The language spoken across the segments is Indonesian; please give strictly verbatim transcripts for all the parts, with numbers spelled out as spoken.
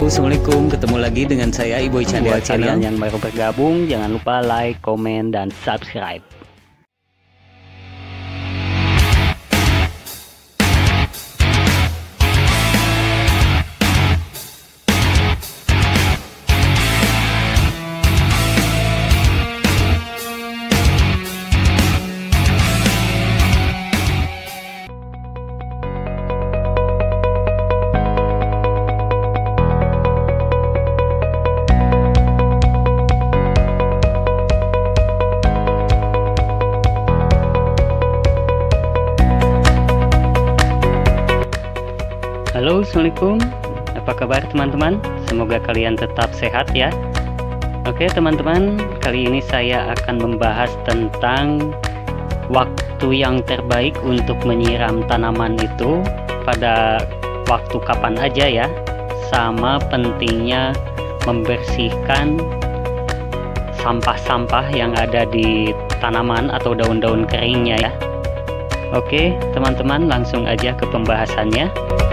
Assalamualaikum, ketemu lagi dengan saya Iboy Chandra. Buat kalian yang baru bergabung, jangan lupa like, komen, dan subscribe. Halo, assalamualaikum. Apa kabar teman-teman? Semoga kalian tetap sehat ya. Oke teman-teman, kali ini saya akan membahas tentang waktu yang terbaik untuk menyiram tanaman itu pada waktu kapan aja ya, sama pentingnya membersihkan sampah-sampah yang ada di tanaman atau daun-daun keringnya ya. Oke teman-teman, langsung aja ke pembahasannya.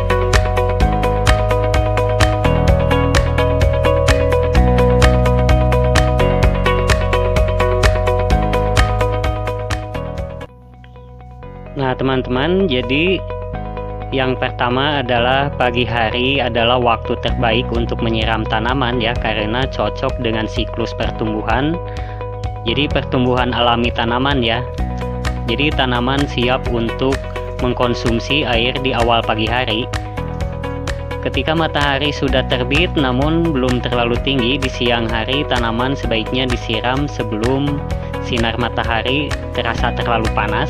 Nah teman-teman, jadi yang pertama adalah pagi hari adalah waktu terbaik untuk menyiram tanaman ya, karena cocok dengan siklus pertumbuhan. Jadi pertumbuhan alami tanaman ya. Jadi tanaman siap untuk mengkonsumsi air di awal pagi hari. Ketika matahari sudah terbit namun belum terlalu tinggi di siang hari, tanaman sebaiknya disiram sebelum sinar matahari terasa terlalu panas.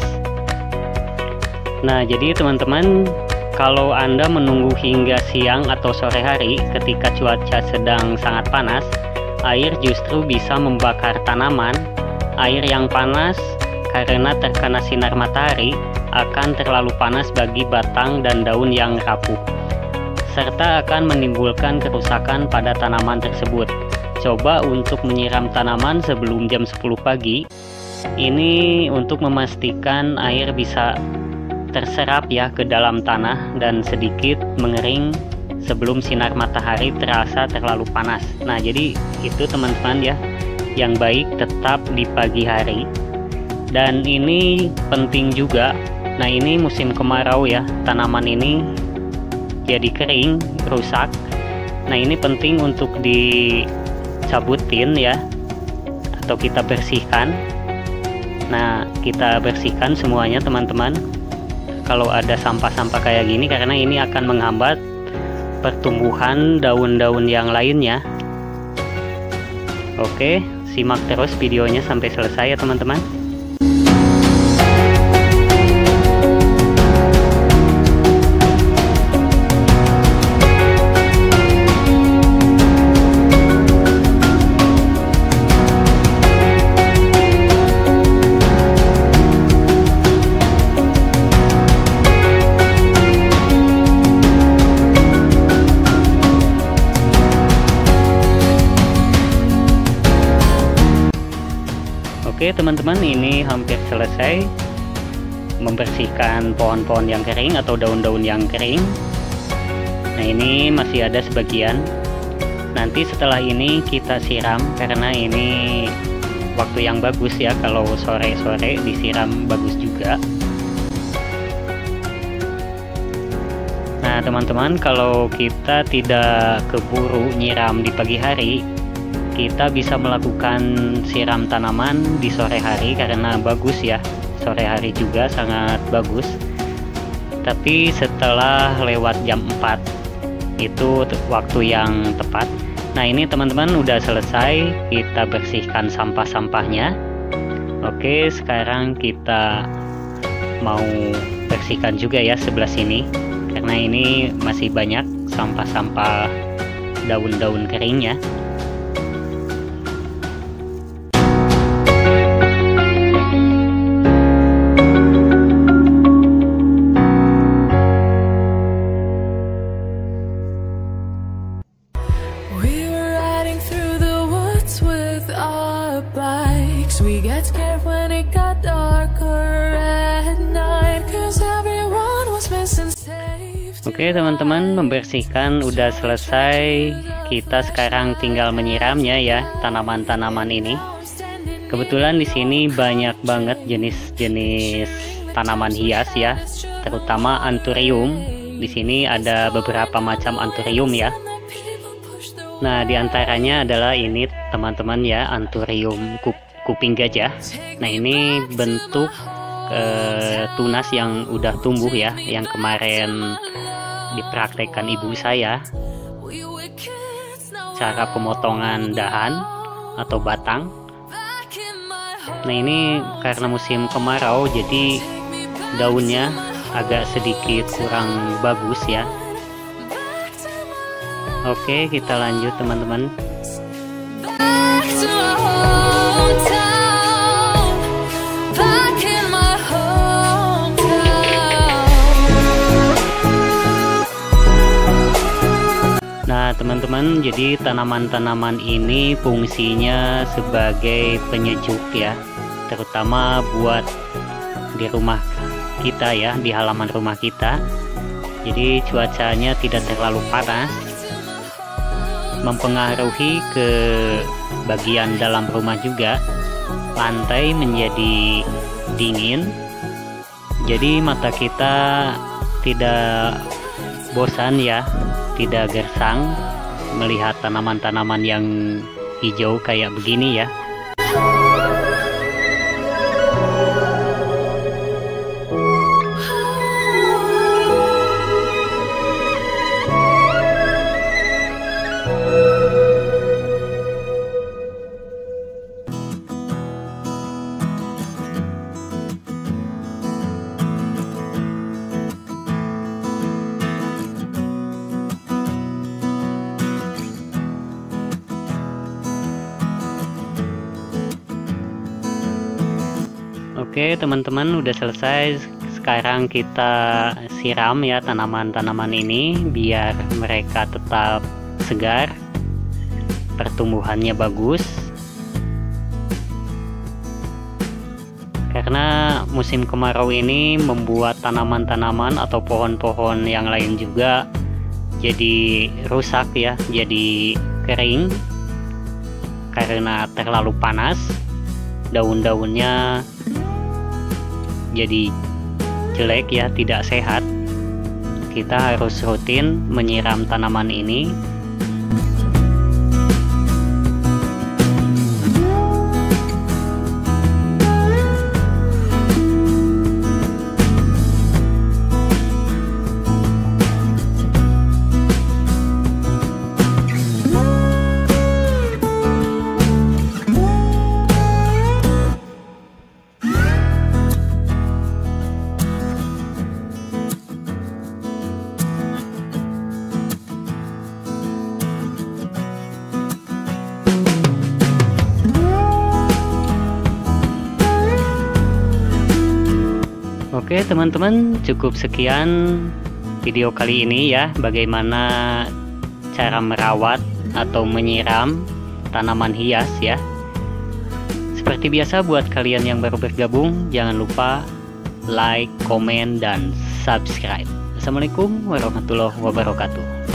Nah, jadi teman-teman, kalau Anda menunggu hingga siang atau sore hari ketika cuaca sedang sangat panas, air justru bisa membakar tanaman. Air yang panas karena terkena sinar matahari akan terlalu panas bagi batang dan daun yang rapuh, serta akan menimbulkan kerusakan pada tanaman tersebut. Coba untuk menyiram tanaman sebelum jam sepuluh pagi. Ini untuk memastikan air bisa terserap ya ke dalam tanah dan sedikit mengering sebelum sinar matahari terasa terlalu panas. Nah jadi itu teman-teman ya, yang baik tetap di pagi hari. Dan ini penting juga, nah ini musim kemarau ya, tanaman ini jadi kering, rusak. Nah ini penting untuk dicabutin ya, atau kita bersihkan. Nah kita bersihkan semuanya teman-teman kalau ada sampah-sampah kayak gini, karena ini akan menghambat pertumbuhan daun-daun yang lainnya. Oke, simak terus videonya sampai selesai ya teman-teman. Oke teman-teman, ini hampir selesai membersihkan pohon-pohon yang kering atau daun-daun yang kering. Nah ini masih ada sebagian. Nanti setelah ini kita siram, karena ini waktu yang bagus ya, kalau sore-sore disiram bagus juga. Nah teman-teman, kalau kita tidak keburu nyiram di pagi hari, kita bisa melakukan siram tanaman di sore hari karena bagus ya, sore hari juga sangat bagus. Tapi setelah lewat jam empat itu waktu yang tepat. Nah ini teman-teman udah selesai, kita bersihkan sampah-sampahnya. Oke, sekarang kita mau bersihkan juga ya sebelah sini, karena ini masih banyak sampah-sampah daun-daun keringnya. We get scared when it got darker at night, 'cause everyone was missing safe. Oke teman-teman, membersihkan udah selesai. Kita sekarang tinggal menyiramnya ya, tanaman-tanaman ini. Kebetulan di sini banyak banget jenis-jenis tanaman hias ya, terutama anthurium. Di sini ada beberapa macam anthurium ya. Nah, diantaranya adalah ini teman-teman ya, anthurium kup kuping gajah. Nah, ini bentuk eh, tunas yang udah tumbuh ya, yang kemarin dipraktekkan ibu saya. Cara pemotongan dahan atau batang. Nah, ini karena musim kemarau jadi daunnya agak sedikit kurang bagus ya. Oke, kita lanjut teman-teman. Nah teman-teman, jadi tanaman-tanaman ini fungsinya sebagai penyejuk ya, terutama buat di rumah kita ya, di halaman rumah kita. Jadi cuacanya tidak terlalu panas, mempengaruhi ke bagian dalam rumah juga. Lantai menjadi dingin, jadi mata kita tidak bosan ya, tidak gersang melihat tanaman-tanaman yang hijau kayak begini ya. Oke teman-teman, udah selesai. Sekarang kita siram ya tanaman-tanaman ini biar mereka tetap segar, pertumbuhannya bagus. Karena musim kemarau ini membuat tanaman-tanaman atau pohon-pohon yang lain juga jadi rusak ya, jadi kering karena terlalu panas. Daun-daunnya jadi jelek ya, tidak sehat. Kita harus rutin menyiram tanaman ini. Oke teman-teman, cukup sekian video kali ini ya, bagaimana cara merawat atau menyiram tanaman hias ya. Seperti biasa, buat kalian yang baru bergabung, jangan lupa like, komen, dan subscribe. Assalamualaikum warahmatullahi wabarakatuh.